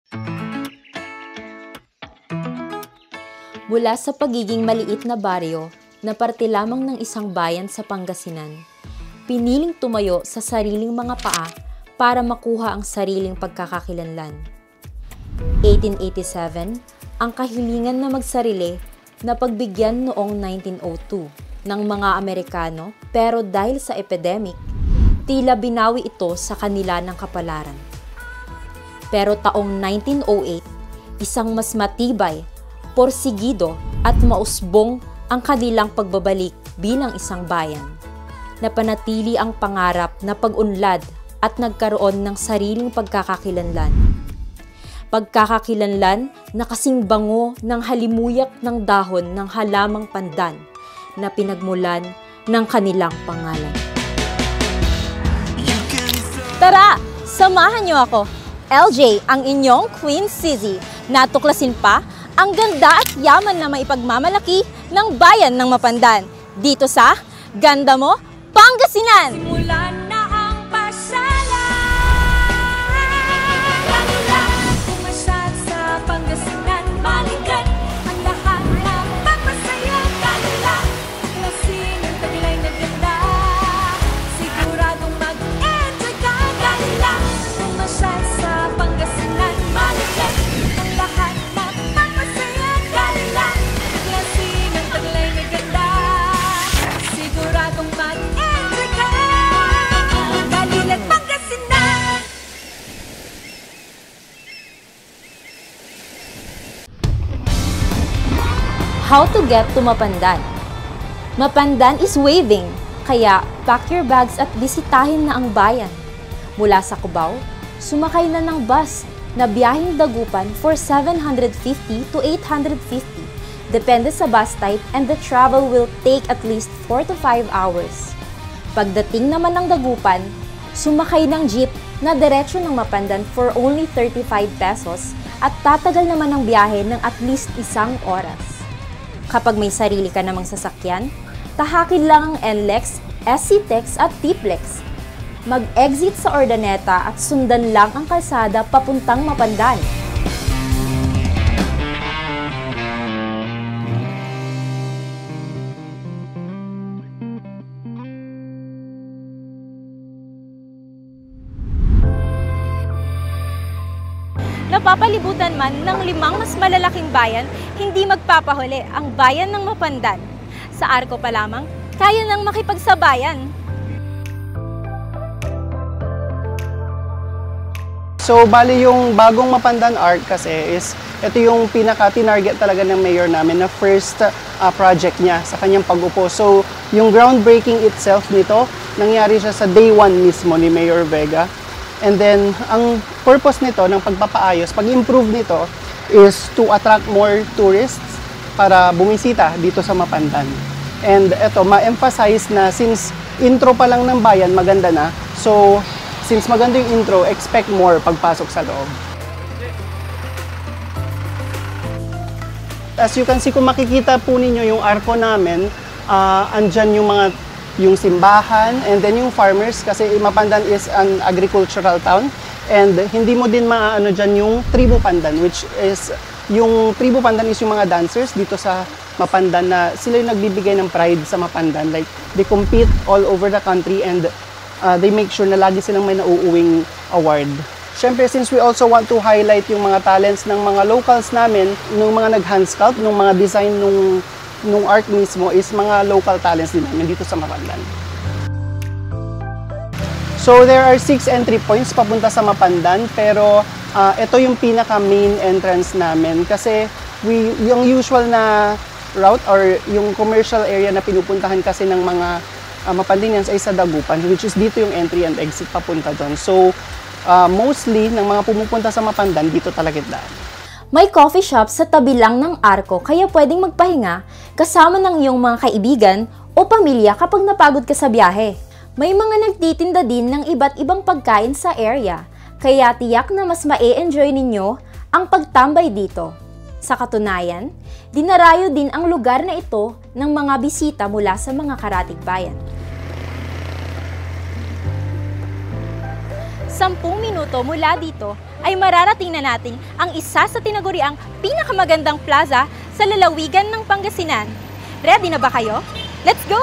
Mula sa pagiging maliit na baryo na parte lamang ng isang bayan sa Pangasinan, piniling tumayo sa sariling mga paa para makuha ang sariling pagkakakilanlan. 1887, ang kahilingan na magsarili na pagbigyan noong 1902 ng mga Amerikano, pero dahil sa epidemic, tila binawi ito sa kanila ng kapalaran. Pero taong 1908, isang mas matibay, porsigido at mausbong ang kanilang pagbabalik bilang isang bayan. Napanatili ang pangarap na pag-unlad at nagkaroon ng sariling pagkakakilanlan. Pagkakakilanlan na kasing bango ng halimuyak ng dahon ng halamang pandan na pinagmulan ng kanilang pangalan. Tara, samahan niyo ako. LJ, ang inyong Queen Sissy. Natuklasin pa ang ganda at yaman na maipagmamalaki ng bayan ng Mapandan. Dito sa Ganda Mo, Pangasinan! Simulan na ang pasalan. Lang pumasat sa Pangasinan, balikan ang lahat na magpasaya. Lang klasin ang taglay na ganda, siguradong mag-enjoy ka. Lang pumasat sa Pangasinan, balikan ang lahat na magpasaya. Lang klasin ang taglay na ganda, siguradong mag-enjoy ka. Dalilan Pangasinan. How to get to Mapandan? Mapandan is waving, kaya pack your bags at bisitahin na ang bayan. Mula sa Cubao, sumakay na ng bus na biyaheng Dagupan for 750 to 850. Depende sa bus type, and the travel will take at least 4 to 5 hours. Pagdating naman ng Dagupan, sumakay ng jeep na diretso ng Mapandan for only 35 pesos at tatagal naman ang biyahe ng at least 1 oras. Kapag may sarili ka namang sasakyan, tahakin lang ang NLEX, SCTEX at TPLEX. Mag-exit sa Ordaneta at sundan lang ang kalsada papuntang Mapandan. Napapalibutan man ng 5 mas malalaking bayan, hindi magpapahuli ang bayan ng Mapandan. Sa Arco pa lamang, kaya nang makipagsabayan. So, bali yung bagong Mapandan Arc kasi is, ito yung pinaka-tinarget talaga ng mayor namin na first project niya sa kanyang pag-upo. So, yung groundbreaking itself nito, nangyari siya sa day 1 mismo ni Mayor Vega. And then, ang purpose nito ng pagpapaayos, pag-improve nito, is to attract more tourists para bumisita dito sa Mapandan. And eto, ma-emphasize na since intro pa lang ng bayan, maganda na. So, since maganda yung intro, expect more pagpasok sa loob. As you can see, kung makikita po ninyo yung arko namin, andyan yung simbahan, and then yung farmers, kasi Mapandan is an agricultural town. And hindi mo din maaano dyan yung Tribu Pandan, which is, yung Tribu Pandan is yung mga dancers dito sa Mapandan na sila yung nagbibigay ng pride sa Mapandan. Like, they compete all over the country and they make sure na lagi silang may nauuwing award. Siyempre, since we also want to highlight yung mga talents ng mga locals namin, nung mga nag-hand sculpt, nung mga design nung art mismo is mga local talents din namin dito sa Mapandan. So there are 6 entry points papunta sa Mapandan, pero ito yung pinaka-main entrance namin kasi yung usual na route or yung commercial area na pinupuntahan kasi ng mga Mapandinians ay sa Dagupan, which is dito yung entry and exit papunta doon. So mostly ng mga pumupunta sa Mapandan, dito talaga daan. May coffee shop sa tabi lang ng Arco, kaya pwedeng magpahinga kasama ng iyong mga kaibigan o pamilya kapag napagod ka sa biyahe. May mga nagtitinda din ng iba't ibang pagkain sa area, kaya tiyak na mas ma-e-enjoy ninyo ang pagtambay dito. Sa katunayan, dinarayo din ang lugar na ito ng mga bisita mula sa mga karatig bayan. 10 minuto mula dito ay mararating na natin ang isa sa tinaguriang pinakamagandang plaza sa lalawigan ng Pangasinan. Ready na ba kayo? Let's go!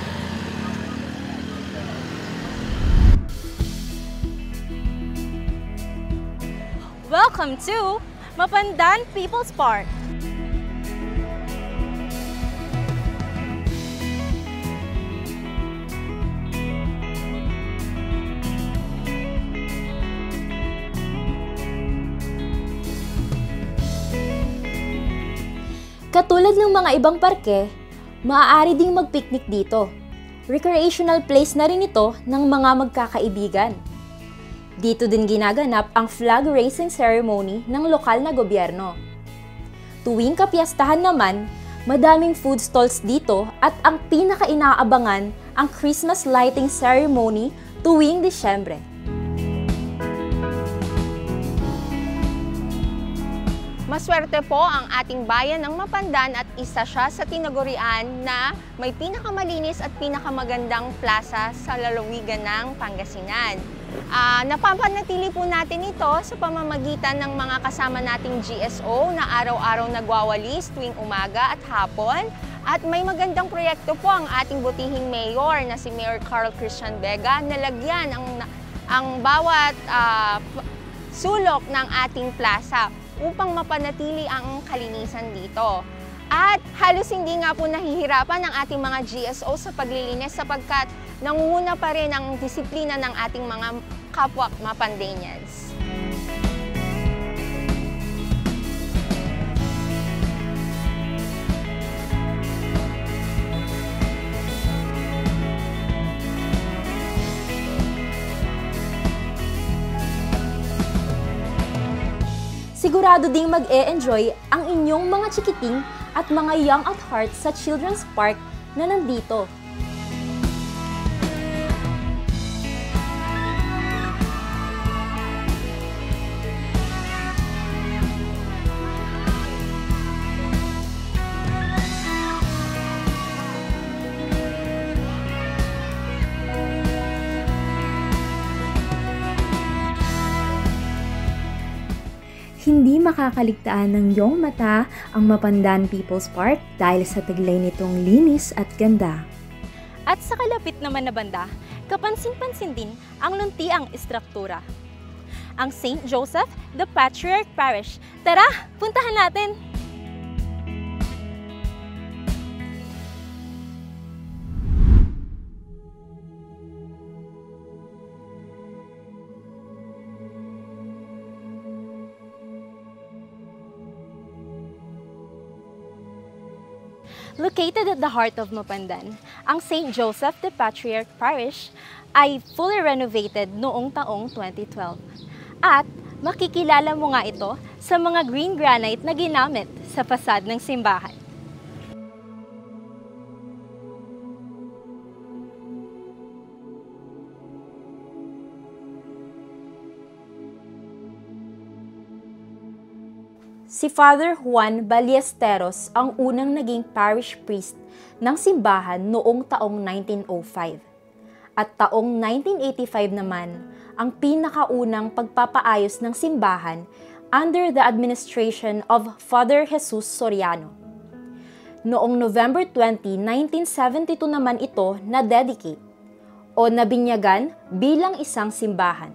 Welcome to Mapandan People's Park. Katulad ng mga ibang parke, maaari ding mag-picnic dito. Recreational place na rin ito ng mga magkakaibigan. Dito din ginaganap ang flag raising ceremony ng lokal na gobyerno. Tuwing kapiyastahan naman, madaming food stalls dito at ang pinaka-inaabangan ang Christmas lighting ceremony tuwing Disyembre. Maswerte po ang ating bayan ng Mapandan at isa siya sa tinagurian na may pinakamalinis at pinakamagandang plaza sa lalawigan ng Pangasinan. Napapanatili po natin ito sa pamamagitan ng mga kasama nating GSO na araw-araw nagwawalis tuwing umaga at hapon. At may magandang proyekto po ang ating butihing mayor na si Mayor Carl Christian Vega na lagyan ang bawat sulok ng ating plaza upang mapanatili ang kalinisan dito. At halos hindi nga po nahihirapan ang ating mga GSO sa paglilinis sapagkat nangunguna pa rin ang disiplina ng ating mga kapwa Mapandanians. Sigurado ding mag-e-enjoy ang inyong mga chikiting at mga young at heart sa Children's Park na nandito. Hindi makakaligtaan ng iyong mata ang Mapandan People's Park dahil sa taglay nitong linis at ganda. At sa kalapit naman na banda, kapansin-pansin din ang luntiang istruktura. Ang St. Joseph the Patriarch Parish. Tara, puntahan natin! Located at the heart of Mapandan, ang St. Joseph the Patriarch Parish ay fully renovated noong taong 2012. At makikilala mo nga ito sa mga green granite na ginamit sa fasad ng simbahan. Si Father Juan Ballesteros ang unang naging parish priest ng simbahan noong taong 1905. At taong 1985 naman, ang pinakaunang pagpapaayos ng simbahan under the administration of Father Jesus Soriano. Noong November 20, 1972 naman ito na-dedicate o nabinyagan bilang isang simbahan.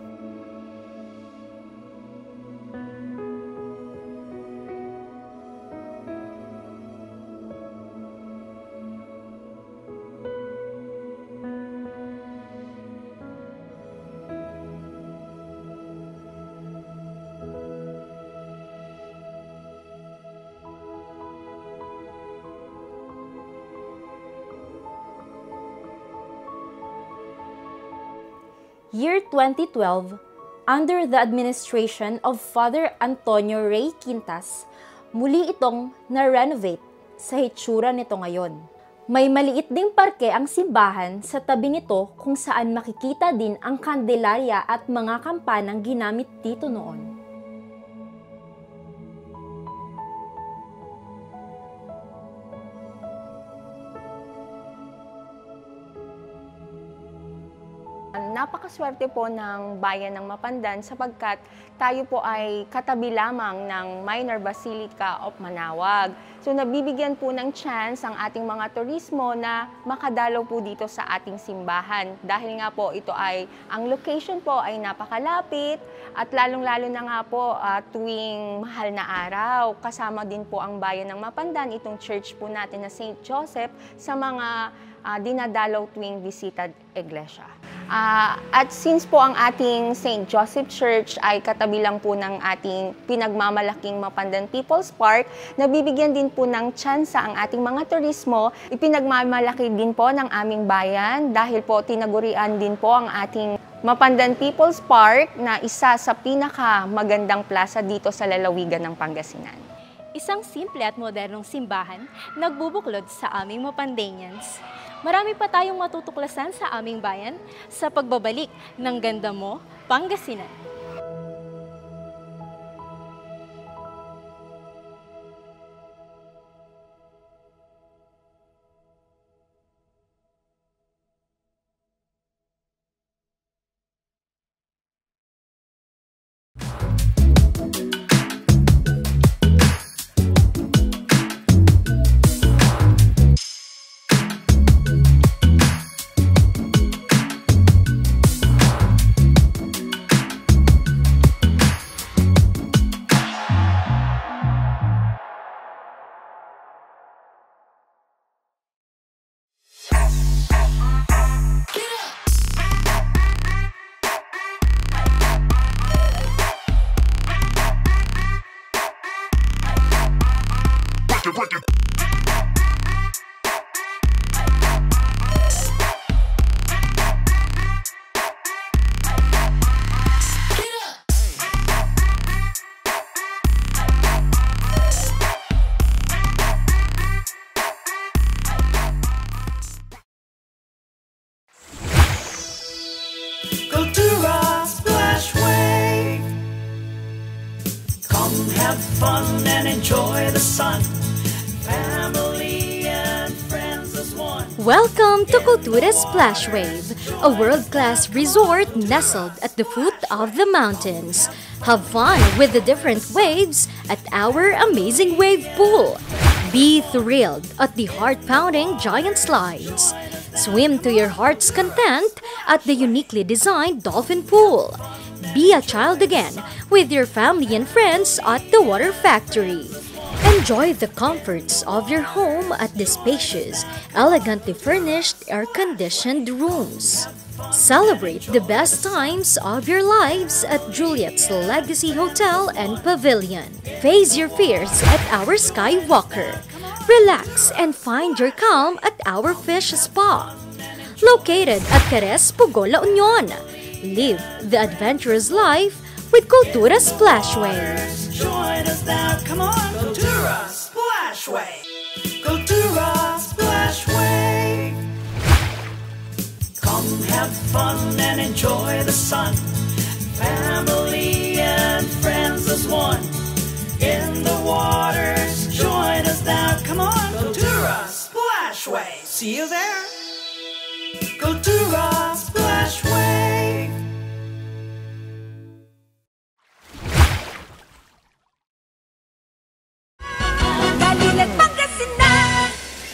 Year 2012, under the administration of Father Antonio Ray Quintas, muli itong na-renovate sa hitsura nito ngayon. May maliit ding parke ang simbahan sa tabi nito kung saan makikita din ang kandelarya at mga kampanang ginamit dito noon. napakaswerte po ng bayan ng Mapandan sapagkat tayo po ay katabi lamang ng Minor Basilica of Manaoag. So nabibigyan po ng chance ang ating mga turismo na makadalaw po dito sa ating simbahan. Dahil nga po ito ay, ang location po ay napakalapit at lalong-lalo na nga po tuwing mahal na araw. Kasama din po ang bayan ng Mapandan, itong church po natin na St. Joseph sa mga dinadalaw tuwing bisita iglesia. At since po ang ating St. Joseph Church ay katabi lang po ng ating pinagmamalaking Mapandan People's Park, nabibigyan din po ng tsansa ang ating mga turismo. Ipinagmamalaki din po ng aming bayan dahil po tinagurian din po ang ating Mapandan People's Park na isa sa pinakamagandang plaza dito sa lalawigan ng Pangasinan. Isang simple at modernong simbahan nagbubuklod sa aming Mapandanians. Marami pa tayong matutuklasan sa aming bayan sa pagbabalik ng Ganda Mo, Pangasinan. Have fun and enjoy the sun. Family and friends as one. Welcome to Cultura Splash Wave, a world-class resort nestled at the foot of the mountains. Have fun with the different waves at our amazing wave pool. Be thrilled at the heart-pounding giant slides. Swim to your heart's content at the uniquely designed dolphin pool. Be a child again with your family and friends at the Water Factory. Enjoy the comforts of your home at the spacious, elegantly furnished, air-conditioned rooms. Celebrate the best times of your lives at Juliet's Legacy Hotel and Pavilion. Face your fears at our Skywalker. Relax and find your calm at our Fish Spa. Located at Cares, Pugola, Union. Live the adventurous life with Cultura Splash Wave. Join us now, come on, Cultura Splash Wave. Cultura Splash Wave. Come have fun and enjoy the sun. Family and friends as one. In the waters, join us now, come on, Cultura Splash Wave. See you there. Cultura Splash Wave. Dalilan Pangasinan!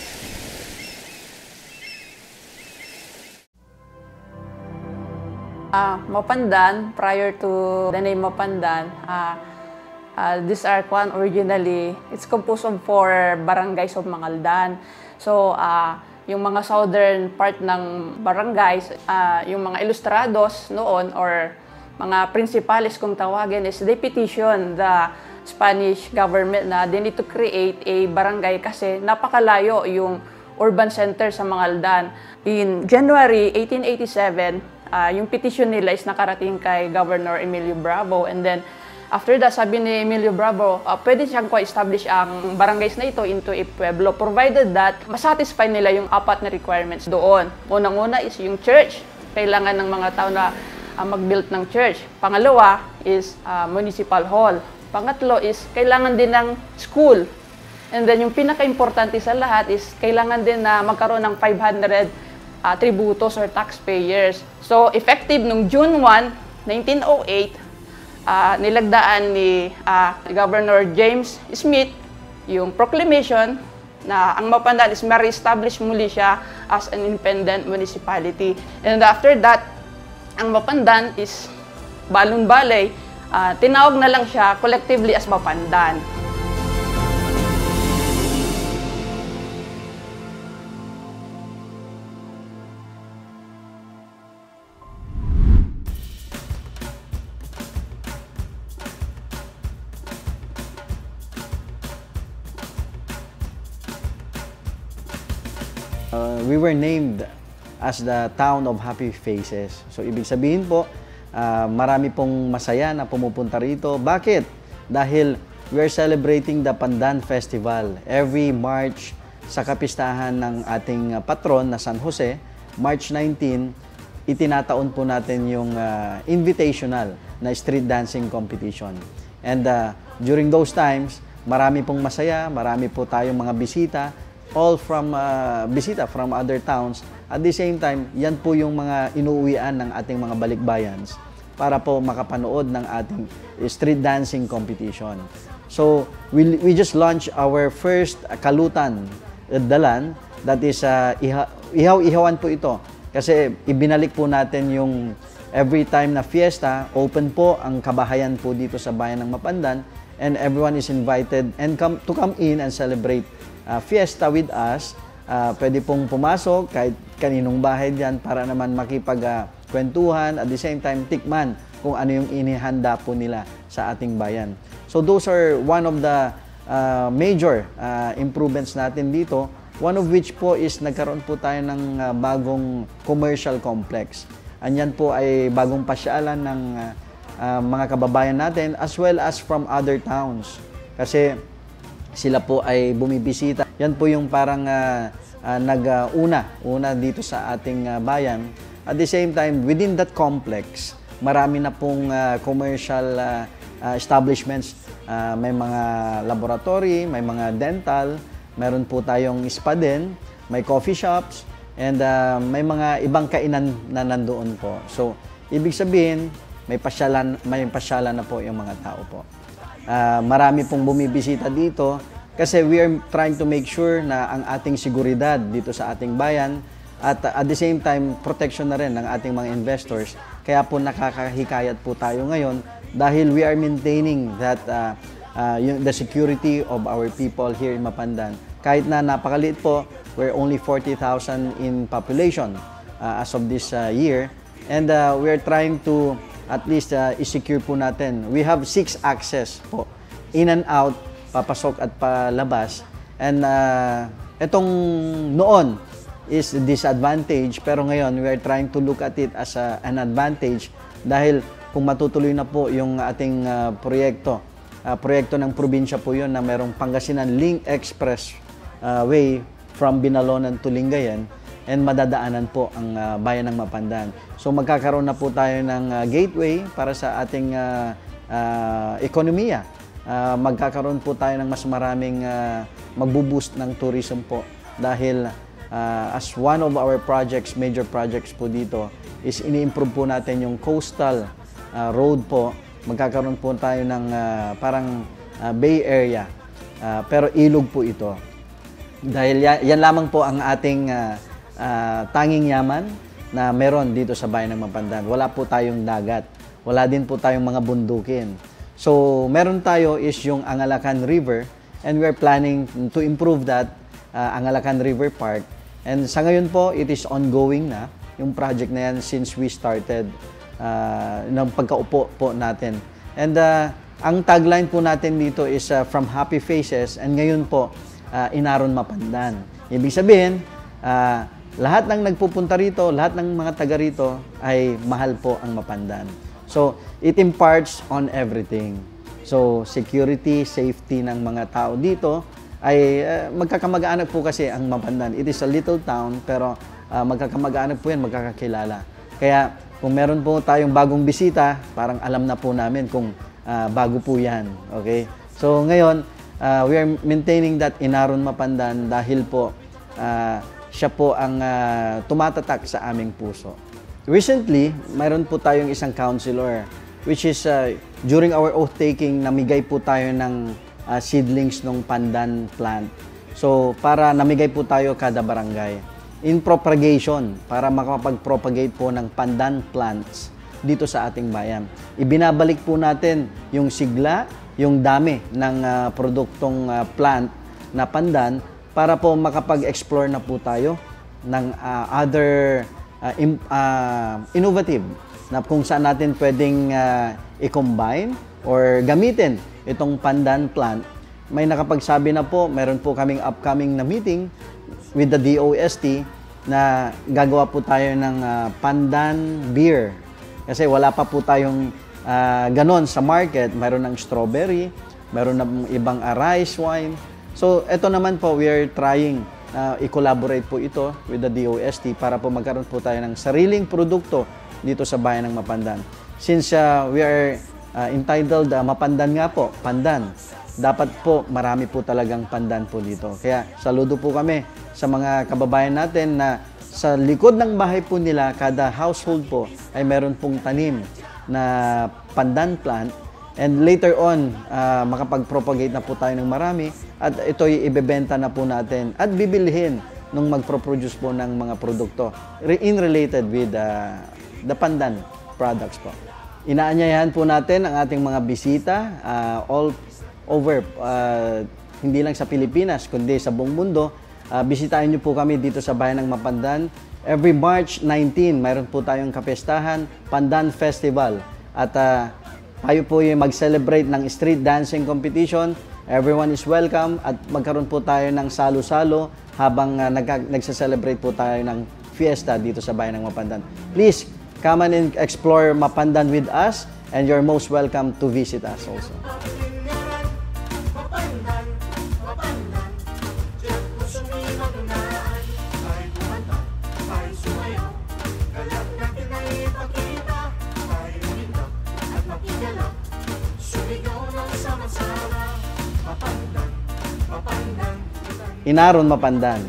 Mapandan, prior to the name Mapandan, these are originally, it's composed of 4 barangays of Mangaldan. So, yung mga southern part ng barangays, yung mga ilustrados noon or mga principales kung tawagin is they petition the Spanish government na they need to create a barangay kasi napakalayo yung urban center sa Mangaldan. In January 1887, yung petition nila is nakarating kay Governor Emilio Bravo, and then after that, sabi ni Emilio Bravo, pwede siyang establish ang barangays na ito into a pueblo, provided that masatisfy nila yung 4 na requirements doon. Unang-una is yung church. Kailangan ng mga tao na mag-build ng church. Pangalawa is municipal hall. Pangatlo is kailangan din ng school. And then yung pinaka-importante sa lahat is kailangan din na magkaroon ng 500 tributos or taxpayers. So, effective nung June 1, 1908, nilagdaan ni Governor James Smith yung proclamation na ang Mapandan is ma-reestablish muli siya as an independent municipality. And after that, ang Mapandan is balon-balay, tinawag na lang siya collectively as Mapandan. We were named as the town of happy faces. So, ibig sabihin po, marami pong masaya na pumupunta rito. Bakit? Dahil we are celebrating the Pandan Festival every March sa kapistahan ng ating patron na San Jose. March 19, itinataon po natin yung invitational na street dancing competition. And during those times, marami pong masaya, marami po tayong mga bisita, all from bisita from other towns. At the same time, yan po yung mga inuuwian ng ating mga balikbayans para po makapanood ng ating street dancing competition. So, we just launched our first kalutan, dalan, that is ihaw-ihawan po ito. Kasi ibinalik po natin yung every time na fiesta, open po ang kabahayan po dito sa bayan ng Mapandan, and everyone is invited and to come in and celebrate fiesta with us. Pwede pong pumasok kahit kaninong bahay diyan para naman makipagkwentuhan, at the same time tikman kung ano yung inihanda po nila sa ating bayan. So those are one of the major improvements natin dito, one of which po is nagkaroon po tayo ng bagong commercial complex. Anyan po ay bagong pasyalan ng mga kababayan natin as well as from other towns. Kasi sila po ay bumibisita. Yan po yung parang una dito sa ating bayan. At the same time, within that complex, marami na pong commercial establishments. May mga laboratory, may mga dental, meron po tayong spa din, may coffee shops, and may mga ibang kainan na nandoon po. So, ibig sabihin, may pasyalan na po yung mga tao po. Marami pong bumibisita dito kasi we are trying to make sure na ang ating seguridad dito sa ating bayan at the same time protection na rin ng ating mga investors. Kaya po nakakahikayat po tayo ngayon dahil we are maintaining that the security of our people here in Mapandan. Kahit na napakaliit po, we're only 40,000 in population as of this year, and we are trying to at least i-secure po natin. We have 6 access po, in and out, papasok at palabas. And itong noon is disadvantage, pero ngayon we are trying to look at it as an advantage dahil kung matutuloy na po yung ating proyekto ng probinsya po yun na merong Pangasinan Link Express way from Binalonan to Lingayen, and madadaanan po ang bayan ng Mapandan. So magkakaroon na po tayo ng gateway para sa ating ekonomiya. Magkakaroon po tayo ng mas maraming magbuboost ng tourism po dahil as one of our projects, major projects po dito, is ini-improve po natin yung coastal road po. Magkakaroon po tayo ng parang Bay Area, pero ilog po ito. Dahil yan lamang po ang ating tanging yaman na meron dito sa bayan ng Mapandan. Wala po tayong dagat. Wala din po tayong mga bundukin. So, meron tayo is yung Angalacan River, and we're planning to improve that Angalacan River Park. And sa ngayon po, it is ongoing na yung project na yan since we started ng pagkaupo po natin. And ang tagline po natin dito is from happy faces, and ngayon po, Inaron Mapandan. Ibig sabihin, lahat ng nagpupunta rito, lahat ng mga taga rito ay mahal po ang Mapandan. So, it imparts on everything. So, security, safety ng mga tao dito ay magkakamag-anak po kasi ang Mapandan. It is a little town, pero magkakamag-anak po yan, magkakakilala. Kaya, kung meron po tayong bagong bisita, parang alam na po namin kung bago po yan. Okay? So, ngayon, we are maintaining that Inaron Mapandan dahil po siya po ang tumatatak sa aming puso. Recently, mayroon po tayong isang counselor, which is during our oath-taking, namigay po tayo ng seedlings ng pandan plant. So, para namigay po tayo kada barangay. In propagation, para makapag-propagate po ng pandan plants dito sa ating bayan. Ibinabalik po natin yung sigla, yung dami ng produktong plant na pandan para po makapag-explore na po tayo ng other innovative na kung saan natin pwedeng i-combine or gamitin itong pandan plant. May nakapagsabi na po, meron po kaming upcoming na meeting with the DOST na gagawa po tayo ng pandan beer. Kasi wala pa po tayong ganon sa market. Meron ng strawberry, meron ng ibang rice wine. So, ito naman po, we are trying i-collaborate po ito with the DOST para po magkaroon po tayo ng sariling produkto dito sa bayan ng Mapandan. Since we are entitled Mapandan nga po, pandan, dapat po marami po talagang pandan po dito. Kaya saludo po kami sa mga kababayan natin na sa likod ng bahay po nila, kada household po ay meron pong tanim na pandan plant. And later on, makapag-propagate na po tayo ng marami at ito'y ibebenta na po natin at bibilhin nung magpro-produce po ng mga produkto in related with the pandan products po. Inaanyayahan po natin ang ating mga bisita all over, hindi lang sa Pilipinas, kundi sa buong mundo. Bisitahin niyo po kami dito sa bayan ng Mapandan. Every March 19, mayroon po tayong kapestahan, Pandan Festival. At tayo po yung mag-celebrate ng street dancing competition. Everyone is welcome at magkaroon po tayo ng salo-salo habang nagsa-celebrate po tayo ng fiesta dito sa bayan ng Mapandan. Please, come and explore Mapandan with us and you're most welcome to visit us also. Inaron Mapandan.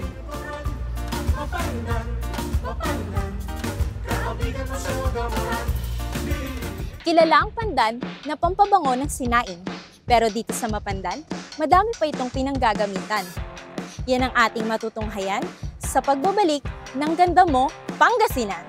Kilala ang pandan na pampabango ng sinaing. Pero dito sa Mapandan, madami pa itong pinanggagamitan. Yan ang ating matutunghayan sa pagbabalik ng Ganda Mo, Pangasinan.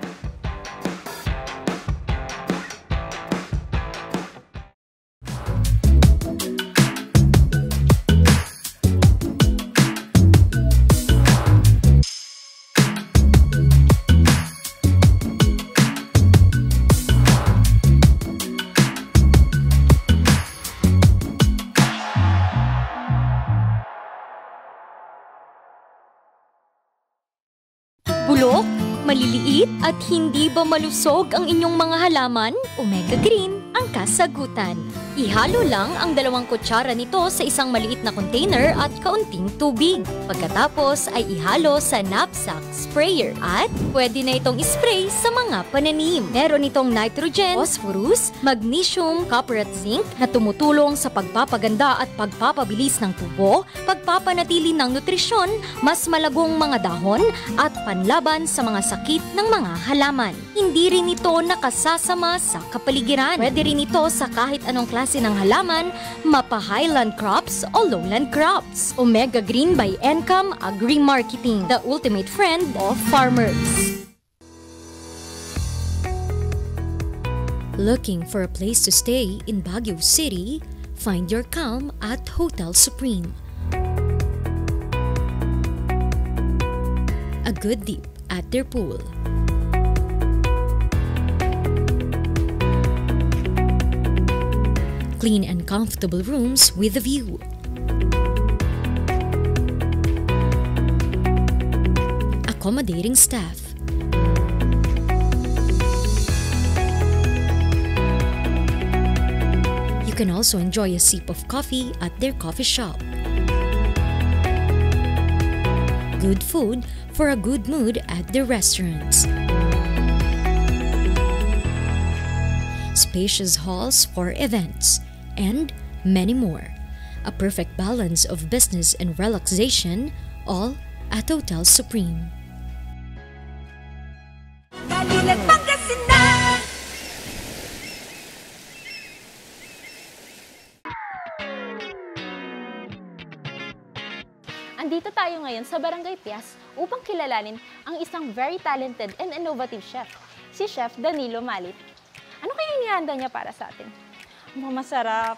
Bulok, maliliit at hindi ba malusog ang inyong mga halaman? Omega Green ang kasagutan. Ihalo lang ang 2 kutsara nito sa isang maliit na container at kaunting tubig. Pagkatapos ay ihalo sa knapsack sprayer at pwede na itong ispray sa mga pananim. Meron itong nitrogen, phosphorus, magnesium, copper at zinc na tumutulong sa pagpapaganda at pagpapabilis ng tubo, pagpapanatili ng nutrisyon, mas malagong mga dahon at panlaban sa mga sakit ng mga halaman. Hindi rin ito nakasasama sa kapaligiran. Pwede rin ito sa kahit anong klase ng halaman, mapa-highland crops o lowland crops. Omega Green by Encam Agri-Marketing, the ultimate friend of farmers. Looking for a place to stay in Baguio City? Find your calm at Hotel Supreme. A good dip at their pool. Clean and comfortable rooms with a view. Accommodating staff. You can also enjoy a sip of coffee at their coffee shop. Good food for a good mood at their restaurants. Spacious halls for events, and many more. A perfect balance of business and relaxation, all at Hotel Supreme. Susulit Pangasinan! Andito tayo ngayon sa Barangay Pias upang kilalanin ang isang very talented and innovative chef, si Chef Danilo Malit. Ano kaya inihanda niya para sa atin? Masarap!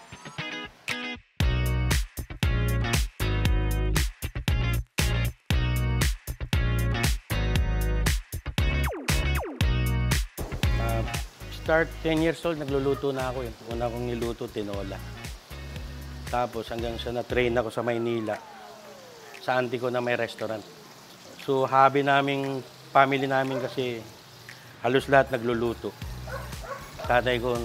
Start 10 years old, nagluluto na ako. Una kong niluto, tinola. Tapos hanggang sa na-train ako sa Maynila, sa auntie ko na may restaurant. So hobby naming, family namin kasi halos lahat nagluluto. Tatay ko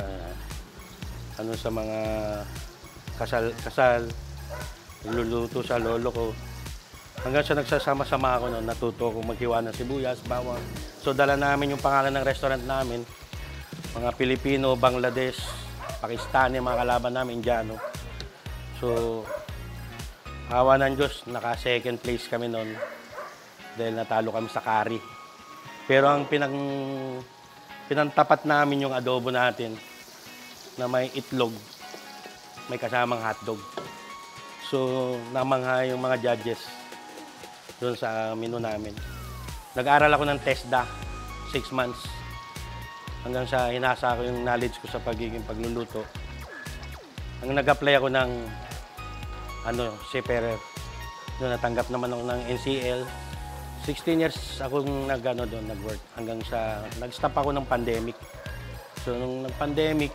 sa mga kasal, nagluluto sa lolo ko. Hanggang sa nagsasama-sama ako noon, natuto ako maghiwa ng sibuyas, bawang. So dala namin yung pangalan ng restaurant namin. Mga Pilipino, Bangladesh, Pakistani, mga kalaban namin, Indiano. So, awa ng Diyos, naka-second place kami noon dahil natalo kami sa curry. Pero ang pinantapat namin yung adobo natin na may itlog, may kasamang hotdog. So, namangha yung mga judges doon sa menu namin. Nag-aral ako ng TESDA, 6 months. Hanggang sa hinasa ko yung knowledge ko sa pagiging pagluluto. Hanggang nag-apply ako ng seafarer. Doon natanggap naman ako ng NCL. 16 years akong nag-work. Hanggang sa nag-stop ako ng pandemic. So nung nag-pandemic,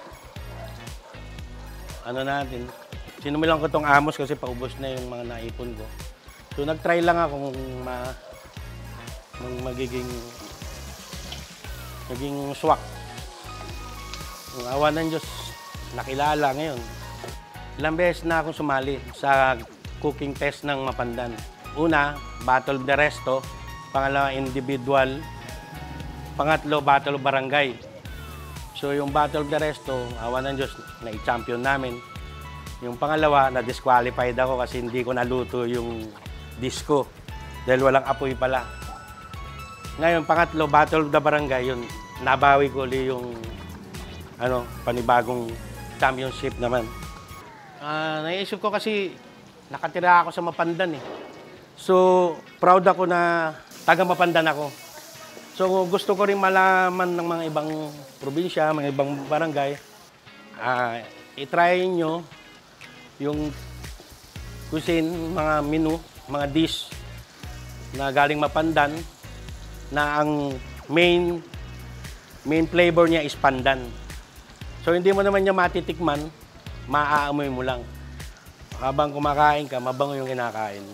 sinumilang ko tong amos kasi paubos na yung mga naipon ko. So nag-try lang ako kung magiging swak. Ang awa ng Diyos, nakilala ngayon. Ilang beses na akong sumali sa cooking test ng Mapandan. Una, Battle of the Resto. Pangalawa, individual. Pangatlo, Battle of Barangay. So yung Battle of the Resto, awa ng Diyos, na-champion namin. Yung pangalawa, na-disqualified ako kasi hindi ko naluto yung disco. Dahil walang apoy pala. Ngayon, pangatlo, Battle of the Barangay, yun, nabawi ko ulit yung panibagong championship naman. Naisip ko kasi nakatira ako sa Mapandan eh. So, proud ako na taga Mapandan ako. So, gusto ko rin malaman ng mga ibang probinsya, mga ibang barangay. I-try nyo yung cuisine, mga menu, mga dish na galing Mapandan na ang main flavor niya is pandan. So hindi mo naman niya matitikman, maaamoy mo lang. Habang kumakain ka, mabango yung kinakain.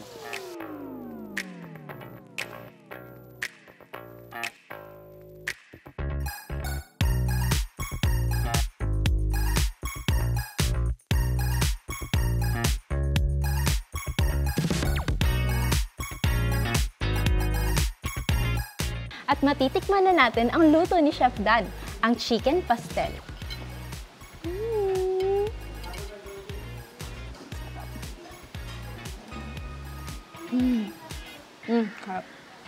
At matitikman na natin ang luto ni Chef Dan, ang chicken pastel. Harap.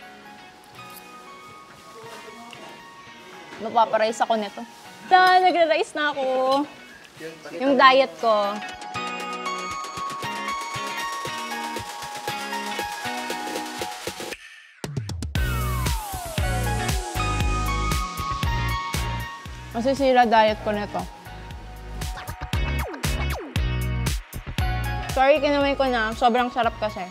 Mapaparice ako nito. Nagre-rice na ako. Yung diet ko. Masisira diet ko nito. Sorry, kinamay ko na. Sobrang sarap kasi.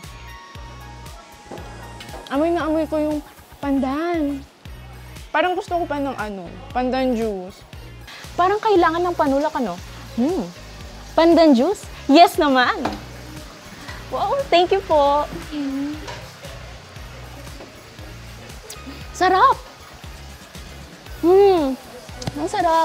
Amoy na amoy ko yung pandan. Parang gusto ko pa ng pandan juice. Parang kailangan ng panulak, Pandan juice? Yes naman! Wow, thank you po. Sarap! Ang sarap!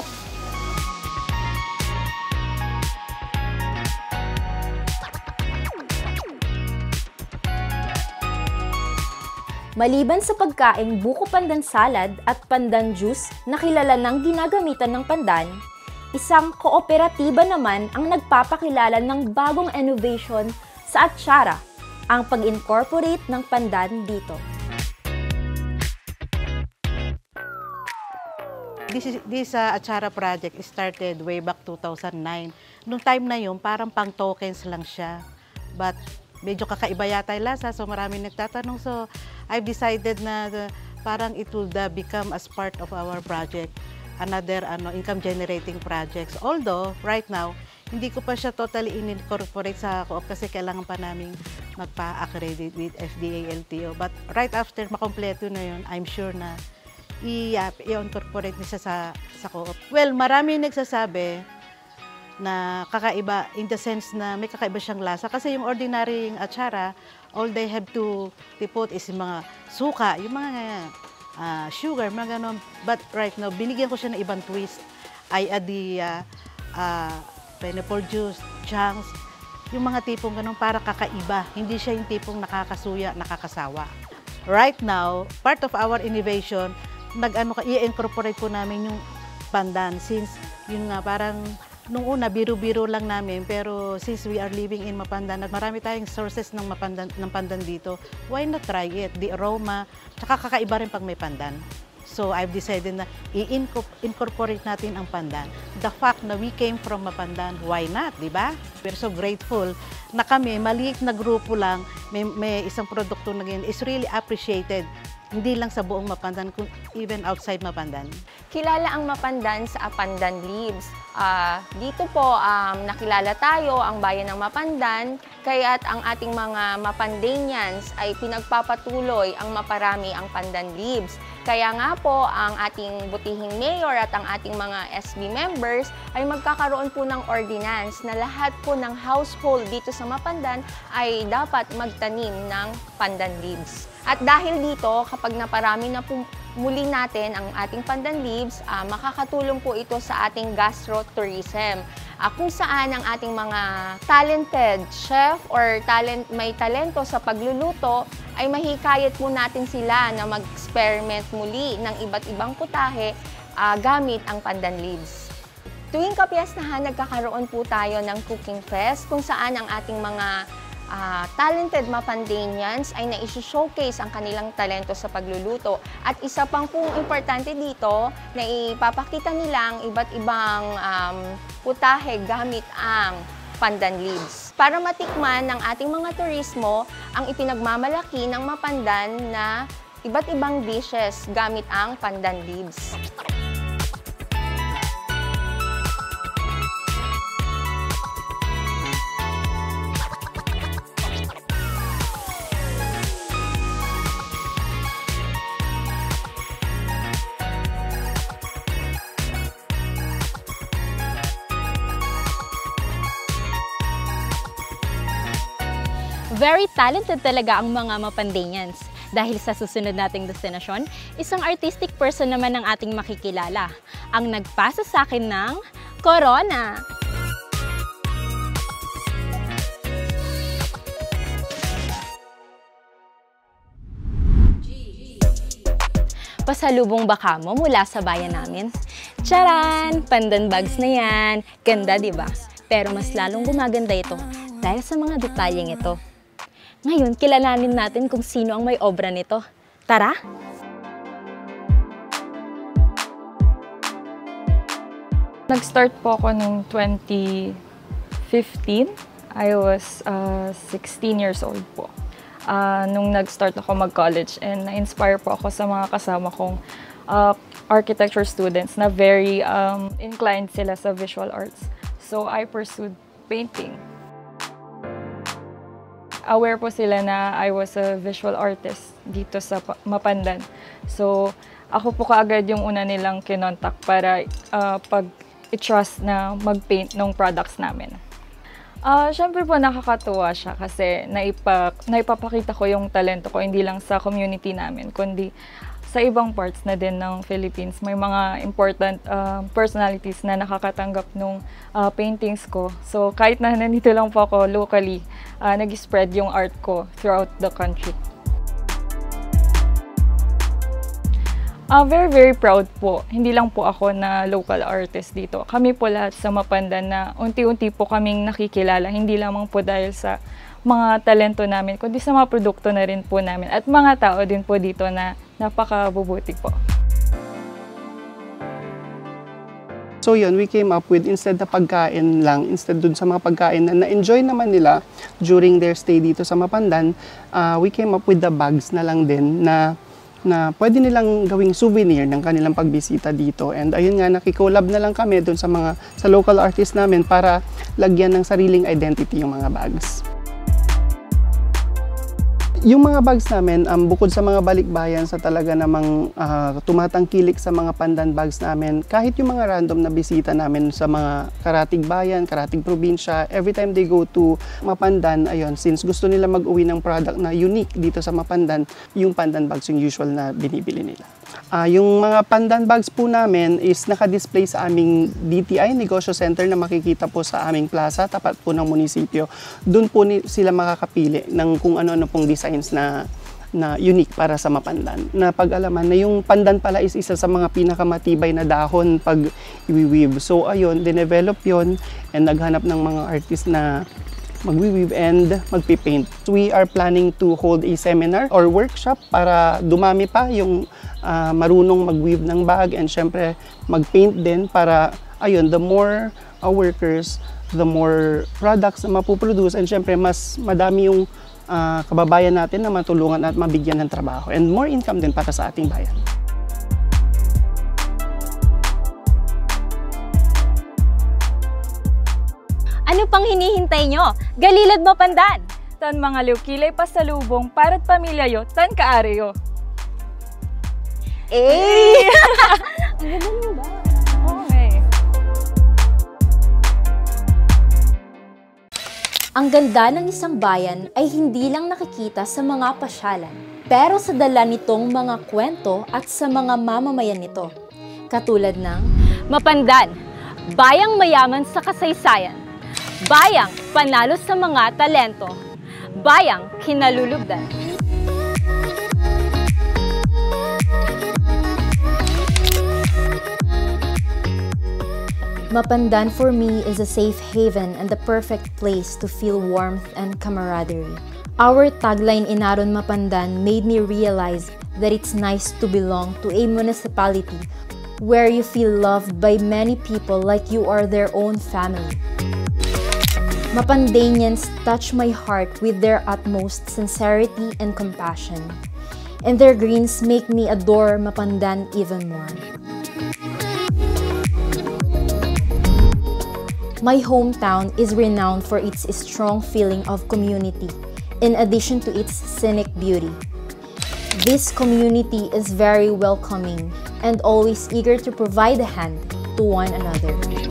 Maliban sa pagkain, buko pandan salad at pandan juice na kilala ng ginagamitan ng pandan, isang kooperatiba naman ang nagpapakilala ng bagong innovation sa atsara, ang pag-incorporate ng pandan dito. this Atsara project started way back 2009. Nung time na yun, parang pang tokens lang siya. But medyo kakaiba yata yung lasa, so marami nagtatanong. So I've decided na parang it will become as part of our project, another income generating projects. Although right now, hindi ko pa siya totally in-incorporate sa co-op kasi kailangan pa namin magpa-accredit with FDA, LTO. But right after makompleto na yun, I'm sure na i-incorporate niya sa co-op. Well, marami nagsasabi na kakaiba in the sense na may kakaiba siyang lasa. Kasi yung ordinary atsara, all they have to put is yung mga suka, yung mga sugar, mga ganon. But right now, binigyan ko siya ng ibang twist. I add the pineapple juice, chunks, yung mga tipong ganon para kakaiba. Hindi siya yung tipong nakakasuya, nakakasawa. Right now, part of our innovation, i-incorporate po namin yung pandan since yun nga parang nung una biro-biro lang namin pero since we are living in Mapandan at marami tayong sources ng pandan dito, why not try it? The aroma, tsaka kakaiba rin pag may pandan. So I've decided na i-incorporate natin ang pandan. The fact na we came from Mapandan, why not, di ba? We're so grateful na kami, maliit na grupo lang, may isang produkto na ganyan, is really appreciated. Hindi lang sa buong Mapandan, even outside Mapandan. Kilala ang Mapandan sa Pandan Leaves. Dito po nakilala tayo ang bayan ng Mapandan, kaya't ang ating mga Mapandanians ay pinagpapatuloy ang maparami ang Pandan Leaves. Kaya nga po ang ating butihing mayor at ang ating mga SB members ay magkakaroon po ng ordinance na lahat po ng household dito sa Mapandan ay dapat magtanim ng Pandan Leaves. At dahil dito, kapag naparami na po muli natin ang ating Pandan Leaves, makakatulong po ito sa ating gastro-tourism. Kung saan ang ating mga talented chef or may talento sa pagluluto, ay mahikayat po natin sila na mag-experiment muli ng iba't ibang putahe gamit ang Pandan Leaves. Tuwing kapiyastahan, nagkakaroon po tayo ng cooking fest kung saan ang ating mga talented Mapandanians ay na-showcase ang kanilang talento sa pagluluto. At isa pang pong importante dito na ipapakita nila ang iba't ibang putahe gamit ang Pandan Leaves. Para matikman ng ating mga turismo ang ipinagmamalaki ng Mapandan na iba't ibang dishes gamit ang Pandan Leaves. Very talented talaga ang mga Mapandanians. Dahil sa susunod nating destinasyon, isang artistic person naman ang ating makikilala. Ang nagpasa sa akin ng Corona. Pasalubong ba kamo mula sa bayan namin? Charan! Pandan bags na yan. Ganda, di ba? Pero mas lalong gumaganda ito dahil sa mga detalyeng ito. Ngayon, kilalanin natin kung sino ang may obra nito. Tara! Nag-start po ako noong 2015. I was 16 years old po. Nung nag-start ako mag-college and na-inspire po ako sa mga kasama kong architecture students na very inclined sila sa visual arts. So I pursued painting. Aware po sila na I was a visual artist dito sa Mapandan. So, ako po kaagad yung una nilang kinontak para pag-i-trust na mag-paint ng products namin. Siyempre po nakakatuwa siya kasi naipapakita ko yung talento ko hindi lang sa community namin, kundi sa ibang parts na din ng Philippines. May mga important personalities na nakakatanggap ng paintings ko. So kahit na nandito lang po ako locally, nag-spread yung art ko throughout the country. Very, very proud po. Hindi lang po ako na local artist dito. Kami po lahat sa Mapandan na unti-unti po kaming nakikilala. Hindi lamang po dahil sa mga talento namin, kundi sa mga produkto na rin po namin. At mga tao din po dito na napakabubuti po. So yun, we came up with, instead na pagkain lang, instead dun sa mga pagkain na na-enjoy naman nila during their stay dito sa Mapandan, we came up with the bags na lang din na pwede nilang gawing souvenir ng kanilang pagbisita dito. And ayun nga, nakikolab na lang kami dun sa local artist namin para lagyan ng sariling identity yung mga bags. Yung mga bags namin, bukod sa mga balikbayan sa talaga namang tumatangkilik sa mga pandan bags namin, kahit yung mga random na bisita namin sa mga karatig bayan, karatig probinsya, every time they go to Mapandan, ayun, since gusto nila mag-uwi ng product na unique dito sa Mapandan, yung pandan bags yung usual na binibili nila. Yung mga pandan bags po namin is nakadisplay sa aming DTI Negosyo Center na makikita po sa aming plaza, tapat po ng munisipyo. Doon po sila makakapili ng kung ano-ano pong designs na unique para sa Mapandan. Na pag-alaman na yung pandan pala is isa sa mga pinakamatibay na dahon pag i-weave. So ayun, dinevelop yon and naghanap ng mga artist na mag-weave and magpipaint. We are planning to hold a seminar or workshop para dumami pa yung marunong mag-weave ng bag and syempre mag-paint din para ayun, the more workers, the more products na mapuproduce and syempre mas madami yung kababayan natin na matulungan at mabigyan ng trabaho and more income din para sa ating bayan. Ano pang hinihintay nyo? Galilad Mapandan! Tan mga liw-kilay pasalubong para't pamilya yo, tan kaari yo. Eh! Ang ganda nyo ba? Okay. Ang ganda ng isang bayan ay hindi lang nakikita sa mga pasyalan, pero sa dala nitong mga kwento at sa mga mamamayan nito. Katulad ng Mapandan, bayang mayaman sa kasaysayan. Bayang panalo sa mga talento. Bayang kinalulugdan. Mapandan for me is a safe haven and the perfect place to feel warmth and camaraderie. Our tagline Inaron Mapandan made me realize that it's nice to belong to a municipality where you feel loved by many people like you are their own family. Mapandanians touch my heart with their utmost sincerity and compassion, and their greens make me adore Mapandan even more. My hometown is renowned for its strong feeling of community, in addition to its scenic beauty. This community is very welcoming and always eager to provide a hand to one another.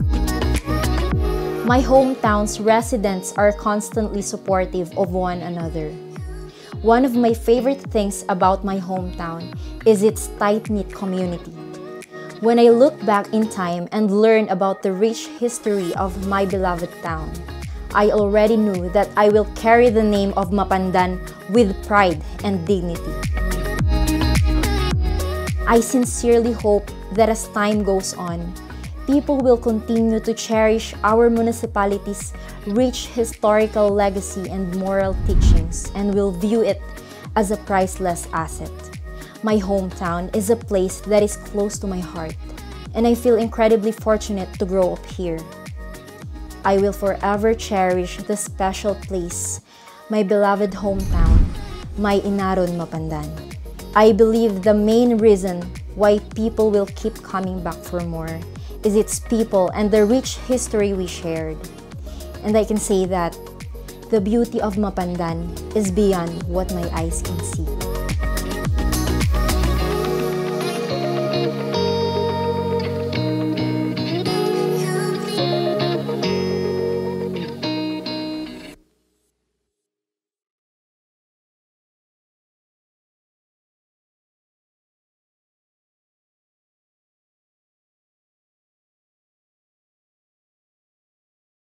My hometown's residents are constantly supportive of one another. One of my favorite things about my hometown is its tight-knit community. When I look back in time and learn about the rich history of my beloved town, I already knew that I will carry the name of Mapandan with pride and dignity. I sincerely hope that as time goes on, people will continue to cherish our municipality's rich historical legacy and moral teachings and will view it as a priceless asset. My hometown is a place that is close to my heart, and I feel incredibly fortunate to grow up here. I will forever cherish the special place, my beloved hometown, my Inaron Mapandan. I believe the main reason why people will keep coming back for more is its people and the rich history we shared. And I can say that the beauty of Mapandan is beyond what my eyes can see.